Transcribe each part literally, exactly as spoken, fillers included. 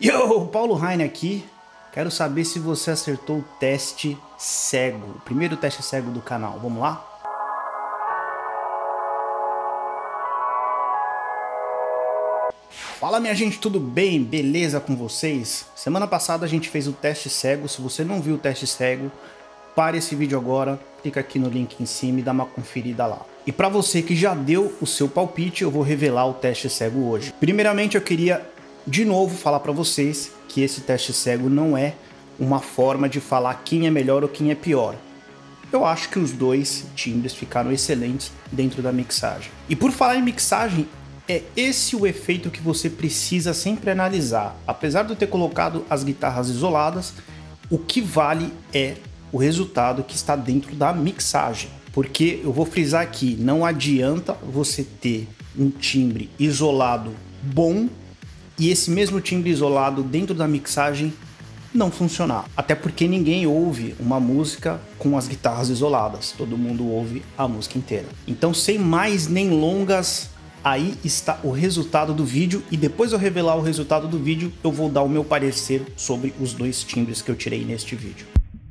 Yo, Paulo Heine aqui. Quero saber se você acertou o teste cego, o primeiro teste cego do canal. Vamos lá? Fala minha gente, tudo bem? Beleza com vocês? Semana passada a gente fez o teste cego. Se você não viu o teste cego, pare esse vídeo agora, clica aqui no link em cima e dá uma conferida lá. E para você que já deu o seu palpite, eu vou revelar o teste cego hoje. Primeiramente eu queria de novo falar para vocês que esse teste cego não é uma forma de falar quem é melhor ou quem é pior. Eu acho que os dois timbres ficaram excelentes dentro da mixagem. E por falar em mixagem, é esse o efeito que você precisa sempre analisar. Apesar de eu ter colocado as guitarras isoladas, o que vale é o resultado que está dentro da mixagem. Porque eu vou frisar aqui, não adianta você ter um timbre isolado bom e esse mesmo timbre isolado dentro da mixagem não funcionar. Até porque ninguém ouve uma música com as guitarras isoladas, todo mundo ouve a música inteira. Então, sem mais nem longas, aí está o resultado do vídeo, e depois de eu revelar o resultado do vídeo, eu vou dar o meu parecer sobre os dois timbres que eu tirei neste vídeo.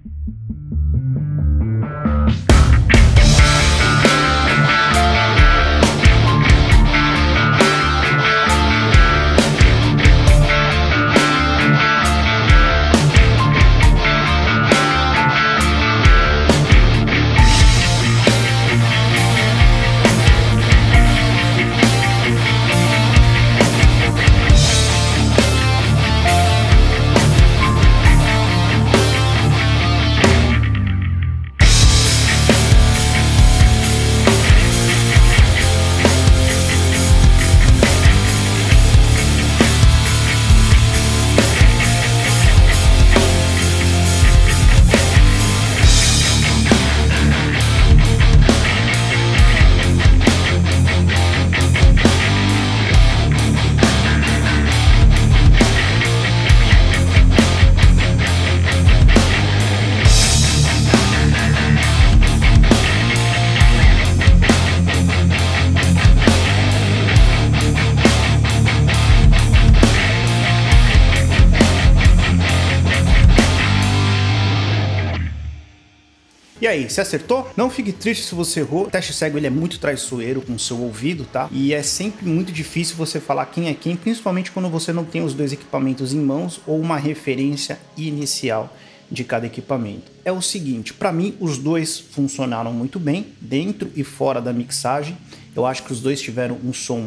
E aí, você acertou? Não fique triste se você errou. O teste cego ele é muito traiçoeiro com o seu ouvido, tá? E é sempre muito difícil você falar quem é quem, principalmente quando você não tem os dois equipamentos em mãos ou uma referência inicial de cada equipamento. É o seguinte, para mim os dois funcionaram muito bem, dentro e fora da mixagem. Eu acho que os dois tiveram um som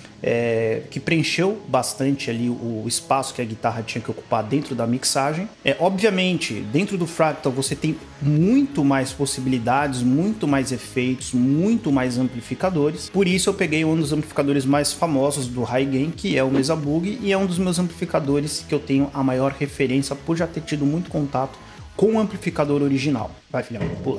É, que preencheu bastante ali o espaço que a guitarra tinha que ocupar dentro da mixagem. É, obviamente, dentro do Fractal você tem muito mais possibilidades, muito mais efeitos, muito mais amplificadores. Por isso eu peguei um dos amplificadores mais famosos do High Gain, que é o Mesa Boogie, e é um dos meus amplificadores que eu tenho a maior referência por já ter tido muito contato com o amplificador original. Vai, filhão, pula.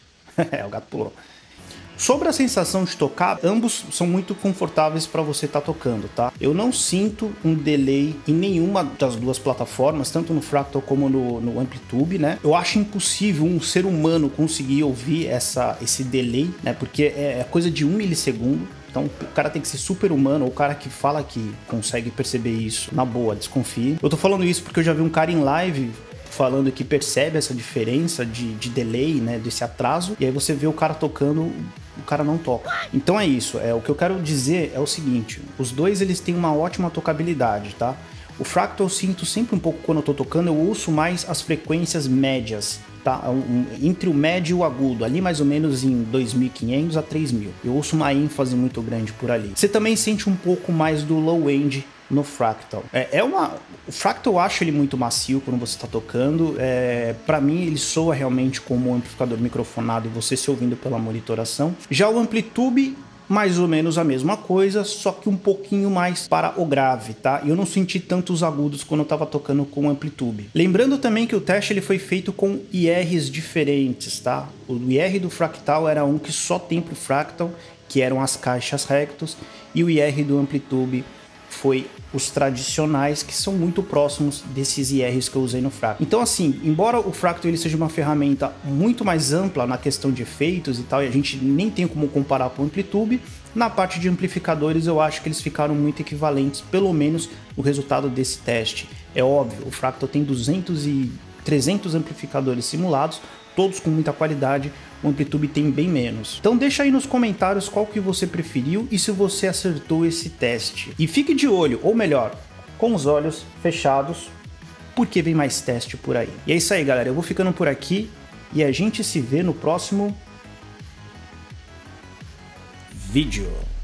É, o gato pulou. Sobre a sensação de tocar, ambos são muito confortáveis para você estar tá tocando, tá? Eu não sinto um delay em nenhuma das duas plataformas, tanto no Fractal como no, no Amplitube, né? Eu acho impossível um ser humano conseguir ouvir essa, esse delay, né? Porque é, é coisa de um milissegundo. Então o cara tem que ser super humano, ou o cara que fala que consegue perceber isso, na boa, desconfie. Eu tô falando isso porque eu já vi um cara em live falando que percebe essa diferença de, de delay, né, desse atraso, e aí você vê o cara tocando, o cara não toca. Então é isso, é, o que eu quero dizer é o seguinte, os dois eles têm uma ótima tocabilidade, tá? O Fractal eu sinto sempre um pouco quando eu tô tocando, eu ouço mais as frequências médias, tá? Um, um, entre o médio e o agudo, ali mais ou menos em dois mil e quinhentos a três mil. Eu ouço uma ênfase muito grande por ali. Você também sente um pouco mais do low end no Fractal. É, é uma... O Fractal eu acho ele muito macio quando você está tocando. É, para mim ele soa realmente como um amplificador microfonado e você se ouvindo pela monitoração. Já o Amplitube, mais ou menos a mesma coisa, só que um pouquinho mais para o grave, tá? E eu não senti tantos agudos quando eu tava tocando com o Amplitube. Lembrando também que o teste ele foi feito com I Rs diferentes, tá? O I R do Fractal era um que só tem pro Fractal, que eram as caixas rectos, e o I R do Amplitube foi os tradicionais, que são muito próximos desses I Rs que eu usei no Fractal. Então assim, embora o Fractal ele seja uma ferramenta muito mais ampla na questão de efeitos e tal, e a gente nem tem como comparar com o Amplitube, na parte de amplificadores eu acho que eles ficaram muito equivalentes, pelo menos no resultado desse teste. É óbvio, o Fractal tem duzentos e trezentos amplificadores simulados, todos com muita qualidade, o Amplitube tem bem menos. Então deixa aí nos comentários qual que você preferiu e se você acertou esse teste. E fique de olho, ou melhor, com os olhos fechados, porque vem mais teste por aí. E é isso aí, galera, eu vou ficando por aqui e a gente se vê no próximo vídeo.